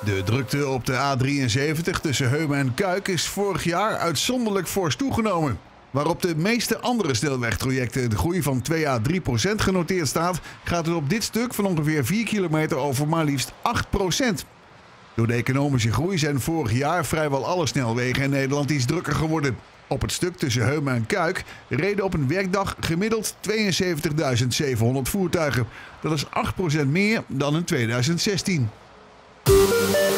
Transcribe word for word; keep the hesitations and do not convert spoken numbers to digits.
De drukte op de A drieënzeventig tussen Heumen en Kuik is vorig jaar uitzonderlijk fors toegenomen. Waar op de meeste andere snelwegtrajecten de groei van twee à drie procent genoteerd staat, gaat het op dit stuk van ongeveer vier kilometer over maar liefst acht procent. Door de economische groei zijn vorig jaar vrijwel alle snelwegen in Nederland iets drukker geworden. Op het stuk tussen Heumen en Kuik reden op een werkdag gemiddeld tweeënzeventigduizend zevenhonderd voertuigen. Dat is acht procent meer dan in tweeduizend zestien.